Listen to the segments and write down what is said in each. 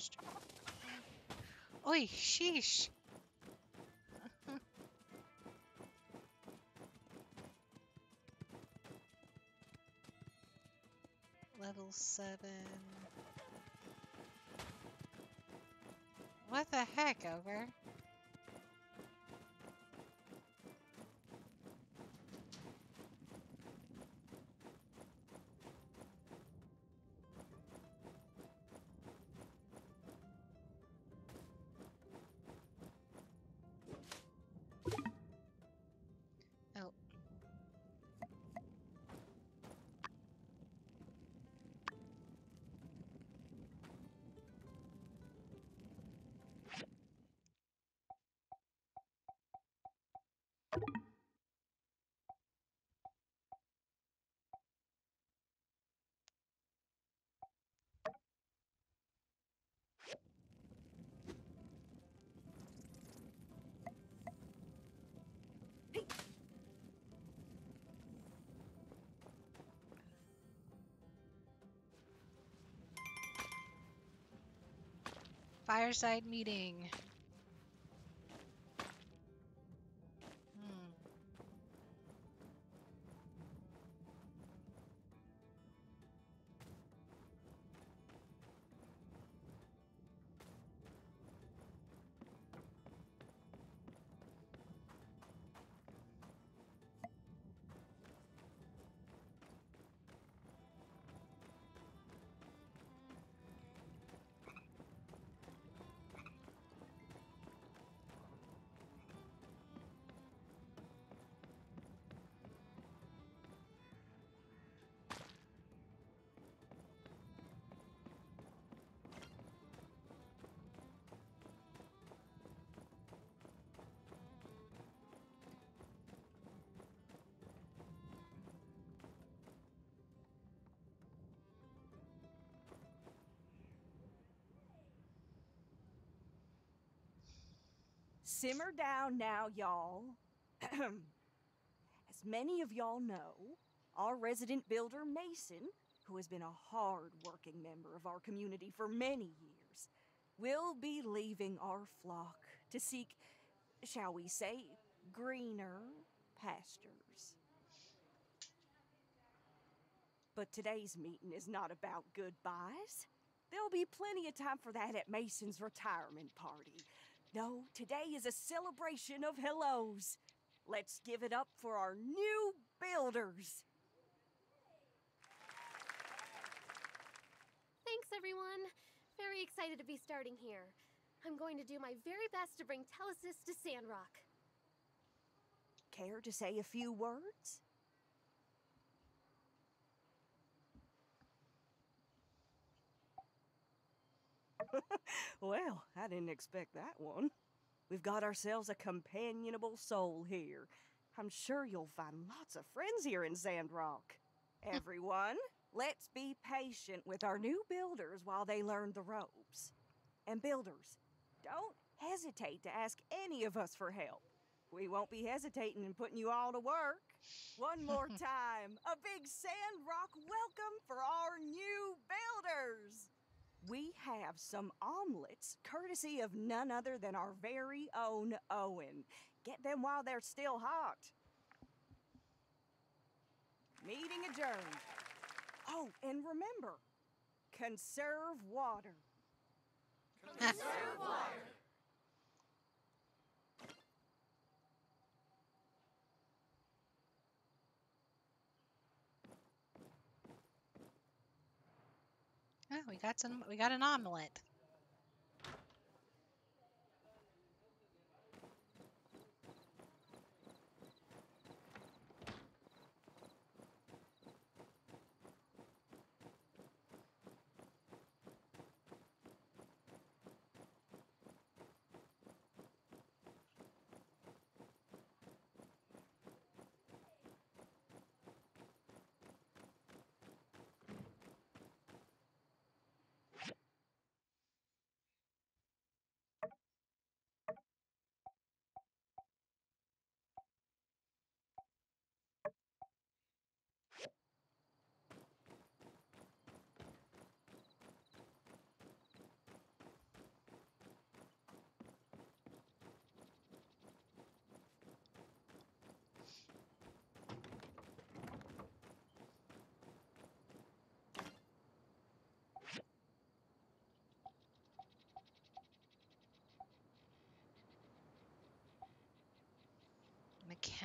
finished. Oi, sheesh. Level 7. What the heck, Ogre? Oh. Fireside meeting. Hmm. Simmer down now, y'all. As many of y'all know, our resident builder, Mason, who has been a hard-working member of our community for many years, will be leaving our flock to seek, shall we say, greener pastures. But today's meeting is not about goodbyes. There'll be plenty of time for that at Mason's retirement party. No, today is a celebration of hellos. Let's give it up for our new builders. Thanks, everyone. Very excited to be starting here. I'm going to do my very best to bring Telesis to Sandrock. Care to say a few words? Well, I didn't expect that one. We've got ourselves a companionable soul here. I'm sure you'll find lots of friends here in Sandrock. Everyone, let's be patient with our new builders while they learn the ropes. And builders, don't hesitate to ask any of us for help. We won't be hesitating in putting you all to work. One more time, a big Sandrock welcome for our new builders! We have some omelets, courtesy of none other than our very own Owen. Get them while they're still hot. Meeting adjourned. Oh, and remember, conserve water. Conserve water. Oh, we got an omelet.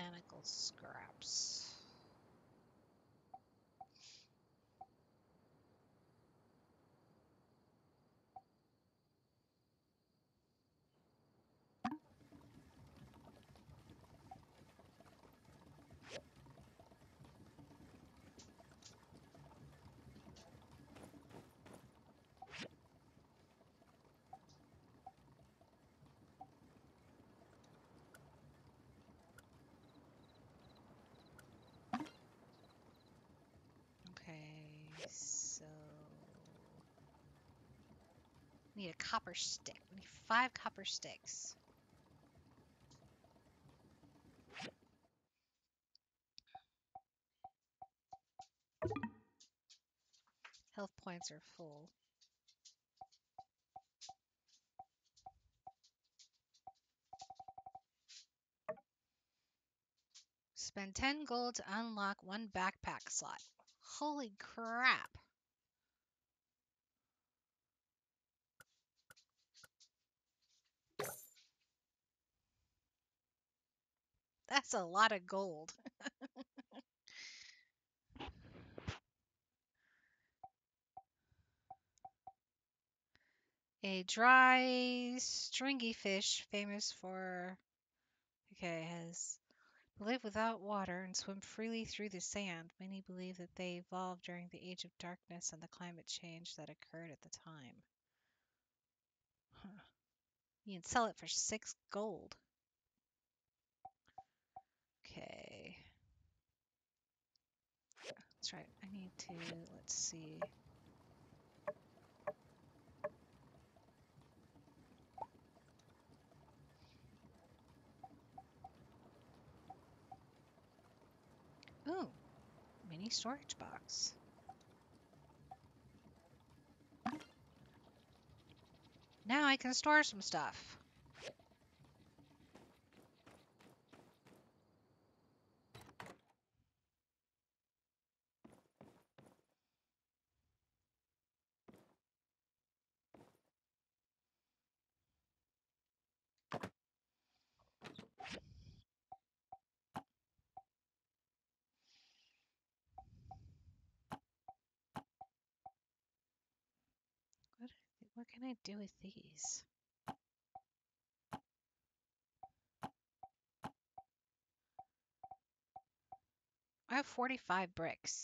mechanical scraps. Okay, so we need a copper stick. We need 5 copper sticks. Health points are full. Spend 10 gold to unlock 1 backpack slot. Holy crap. That's a lot of gold. A dry, stringy fish famous for, has live without water and swim freely through the sand. Many believe that they evolved during the Age of Darkness and the climate change that occurred at the time. Huh. You can sell it for 6 gold. Okay. That's right. I need to, let's see. Ooh, mini storage box. Now I can store some stuff. What can I do with these? I have 45 bricks.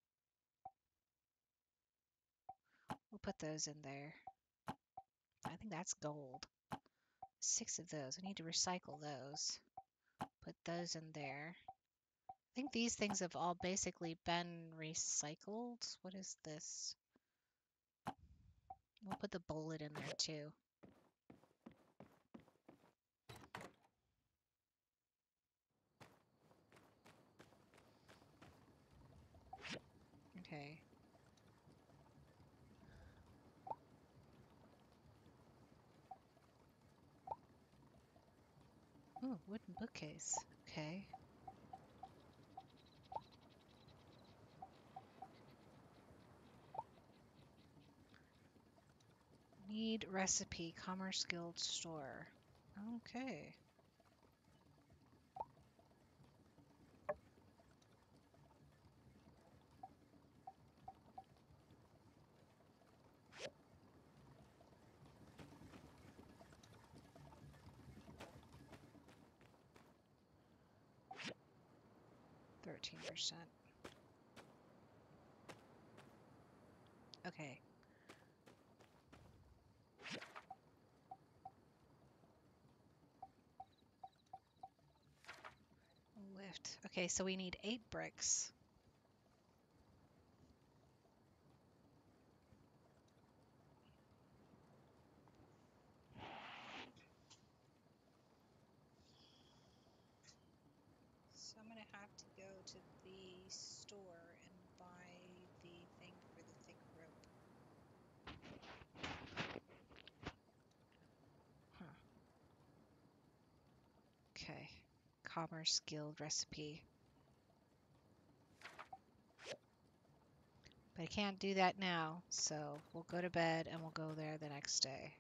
We'll put those in there. I think that's gold. 6 of those. I need to recycle those. Put those in there. I think these things have all basically been recycled. What is this? We'll put the bullet in there too. Okay. Ooh, wooden bookcase. Okay. Need recipe. Commerce Guild store. Okay. %. Okay. Lift. Okay, so we need 8 bricks. So I'm gonna have to go to the store and buy the thing for the thick rope. Huh. Okay. Commerce Guild recipe. But I can't do that now, so we'll go to bed and we'll go there the next day.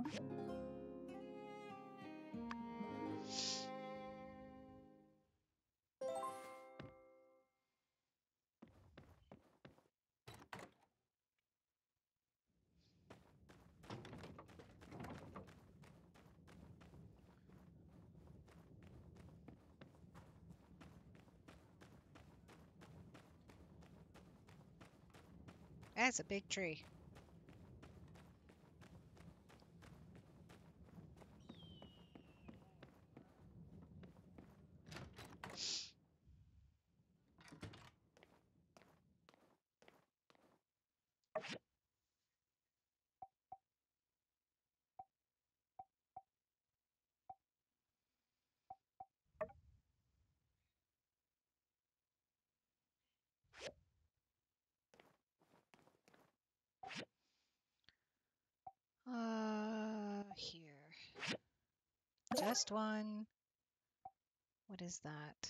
That's a big tree. Here. Just one. What is that?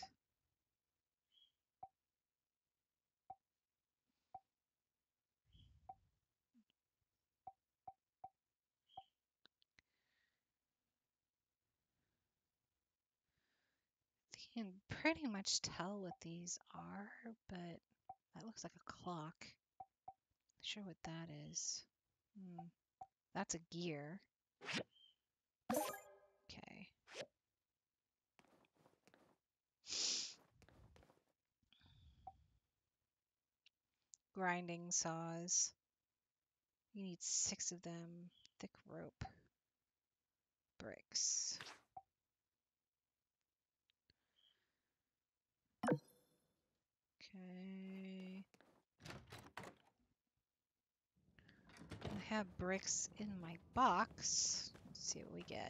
You can pretty much tell what these are, but that looks like a clock. Not sure what that is. That's a gear. Okay. Grinding saws. You need 6 of them. Thick rope. Bricks. Okay. I have bricks in my box. Let's see what we get.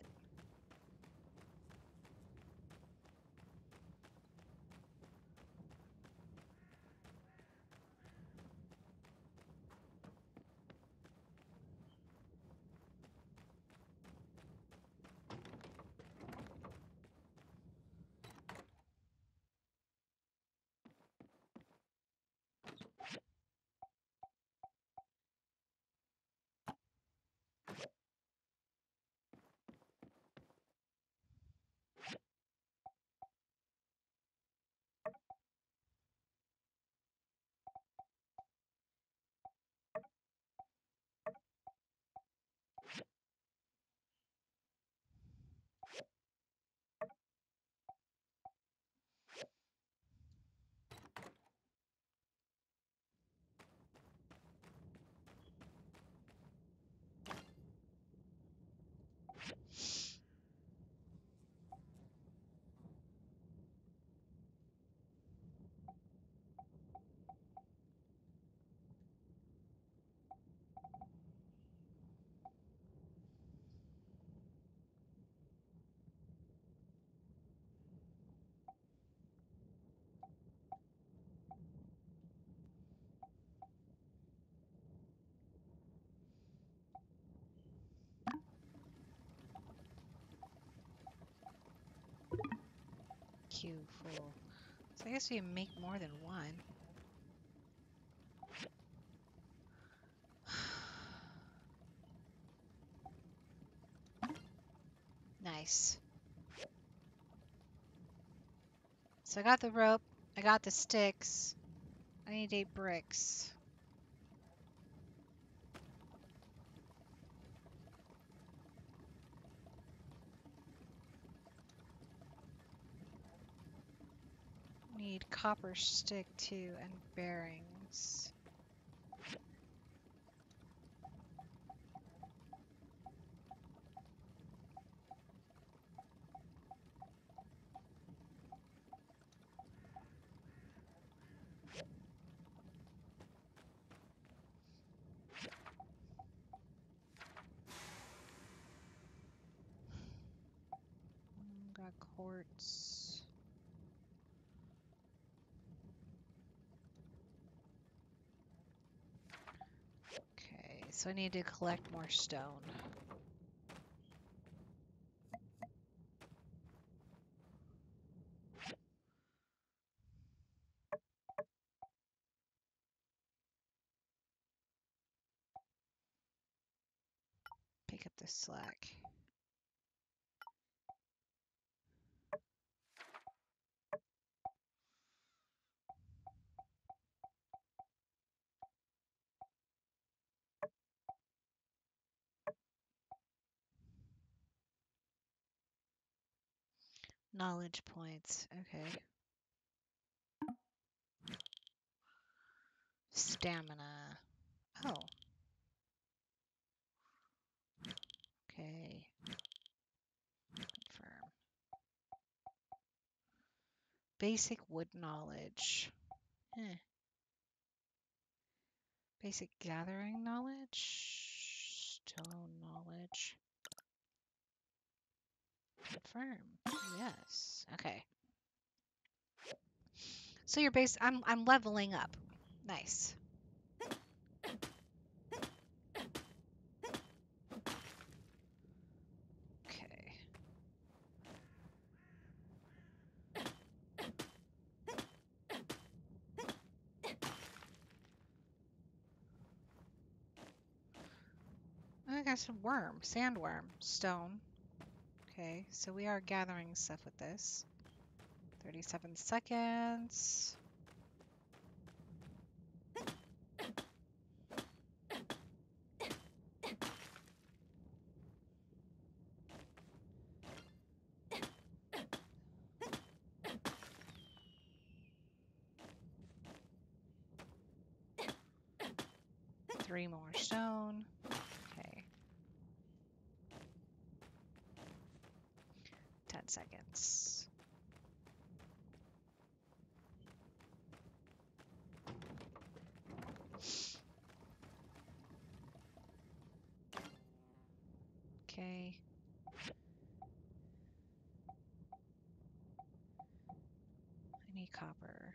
Queue full. So I guess you can make more than one. Nice. So I got the rope. I got the sticks. I need 8 bricks. Need copper stick too and bearings. Got quartz. Okay, so I need to collect more stone. pick up the slack. Knowledge points. Okay. Stamina. Oh. Okay. Confirm. Basic wood knowledge. Eh. Basic gathering knowledge. Stone knowledge. Confirm. Yes. Okay. So you're base. I'm leveling up. Nice. Okay. I got some worm, sandworm, stone. Okay, so we are gathering stuff with this. 37 seconds. Three more stone. Okay. 10 seconds. Okay. I need copper.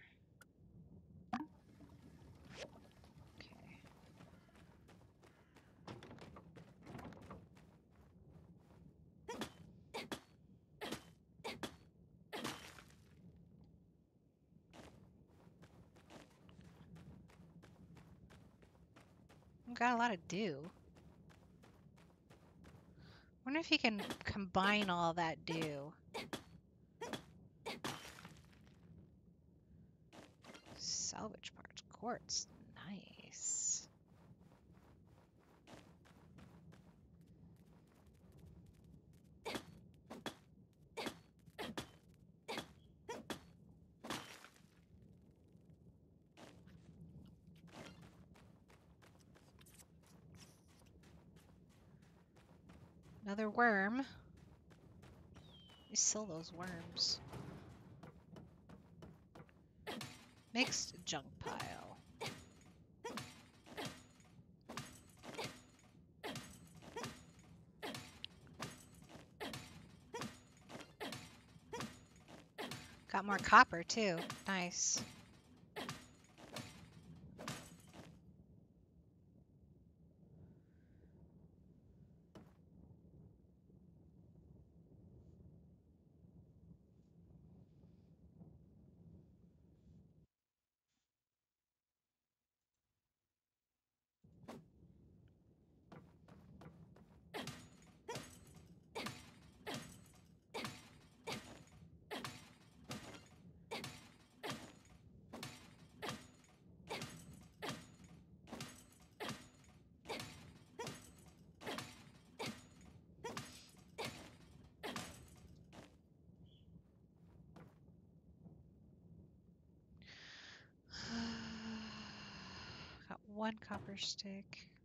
Okay. I've got a lot of dew. Wonder if you can combine all that dew. Salvage parts. Quartz. Nice. Another worm. You sell those worms. Mixed junk pile. Got more copper too. Nice. Got one copper stick.